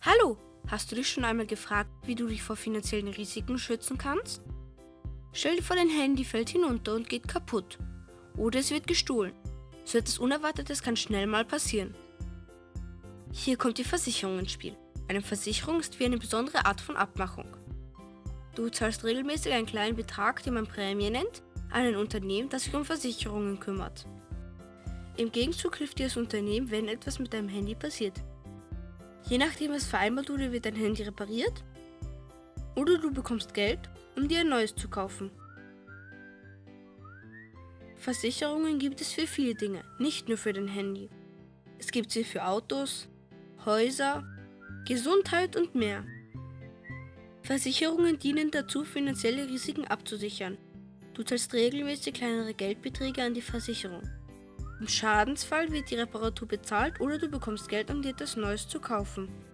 Hallo, hast du dich schon einmal gefragt, wie du dich vor finanziellen Risiken schützen kannst? Stell dir vor, dein Handy fällt hinunter und geht kaputt. Oder es wird gestohlen. So etwas Unerwartetes kann schnell mal passieren. Hier kommt die Versicherung ins Spiel. Eine Versicherung ist wie eine besondere Art von Abmachung. Du zahlst regelmäßig einen kleinen Betrag, den man Prämie nennt, an ein Unternehmen, das sich um Versicherungen kümmert. Im Gegenzug hilft dir das Unternehmen, wenn etwas mit deinem Handy passiert. Je nachdem, was vereinbart wurde, wird dein Handy repariert oder du bekommst Geld, um dir ein neues zu kaufen. Versicherungen gibt es für viele Dinge, nicht nur für dein Handy. Es gibt sie für Autos, Häuser, Gesundheit und mehr. Versicherungen dienen dazu, finanzielle Risiken abzusichern. Du zahlst regelmäßig kleinere Geldbeträge an die Versicherung. Im Schadensfall wird die Reparatur bezahlt oder du bekommst Geld, um dir etwas Neues zu kaufen.